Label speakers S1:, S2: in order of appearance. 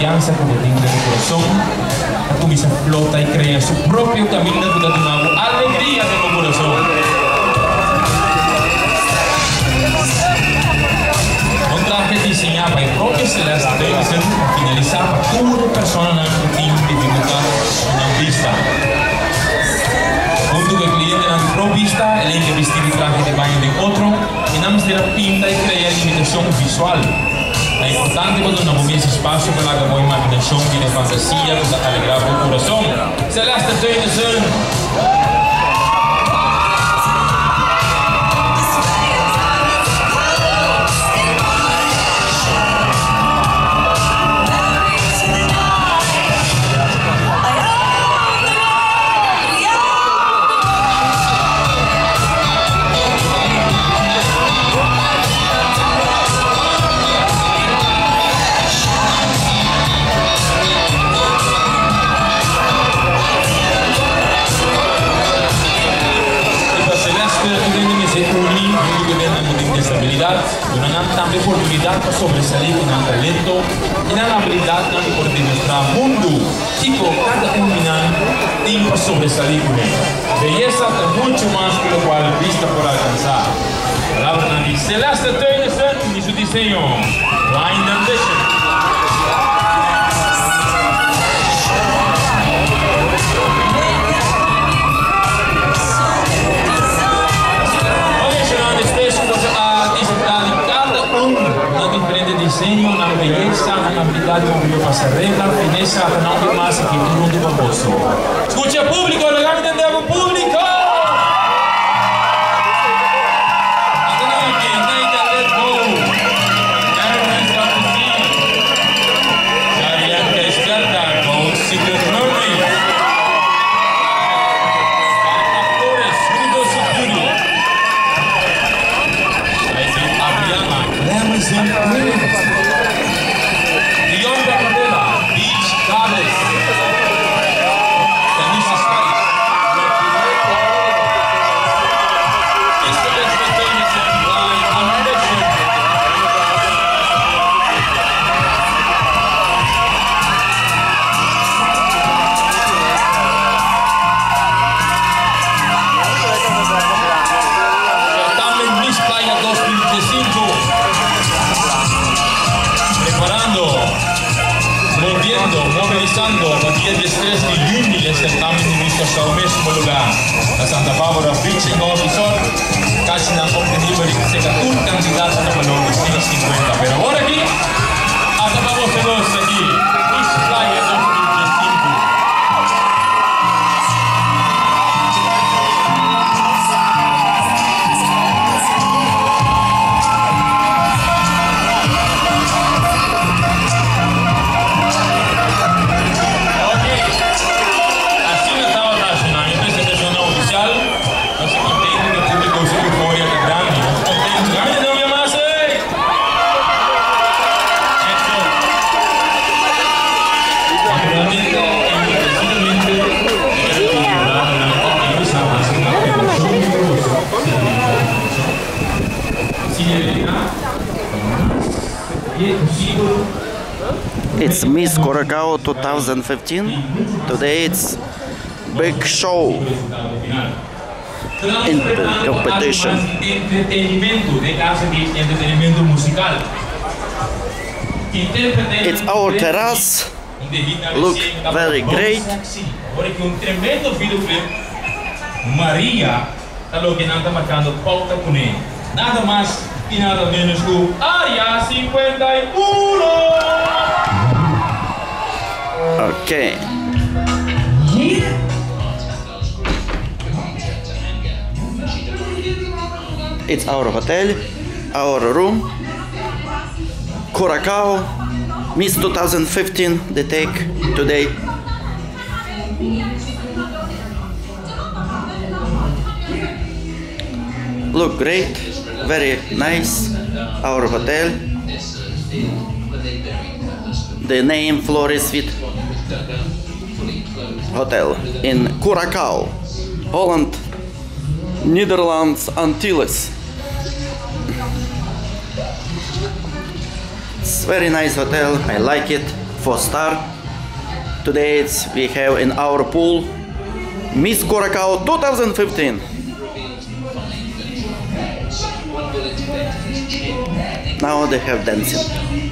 S1: confianza como tenga el corazón, la camisa flota y crea su propio camino de una alegría de tu corazón. Un traje diseñado por el propio Celeste Davidson finalizaba cada persona en un team de dificultad una vista. Junto con el cliente en la provista, el que vestir el traje de baño de otro, y nada más de la pinta y crear imitación visual. Lo importante cuando no hubiese espacio para la imaginación y de fantasía con la alegría del corazón. Celeste Davidson. Una tanta oportunidad para sobresalir con el talento y la habilidad por demostrar al mundo. Chico, cada combinante tiene para sobresalir con él. Belleza es mucho más que lo cual vista por alcanzar. Palabra de Celeste Davidson y su diseño, Blind Ambition. Diseño, una belleza, una habilidad de mover pasarela, fineza, no más que un mundo famoso. Escucha público, legalmente entendemos público. Movilizando el día 13 de junio el certamen inicia hasta el mismo lugar. La Santa Bárbara Beach en Officer casi han obtenido un candidato a valor de 150. Pero ahora aquí, hasta vamos a ver aquí, Miss Playa 2025.
S2: It's Miss Curacao 2015. Today it's big show in the competition. It's our terrace. Look very great.
S1: Maria está lo que anda marcando pauta con él. Nada más y nada menos que Área 51.
S2: Okay. It's our hotel, our room. Curacao, Miss 2015, the take today. Look great, very nice, our hotel. The name Flores Suite Hotel in Curacao, Holland, Netherlands, Antilles. It's very nice hotel, I like it. 4-star. Today we have in our pool Miss Curacao 2015. Now they have dancing.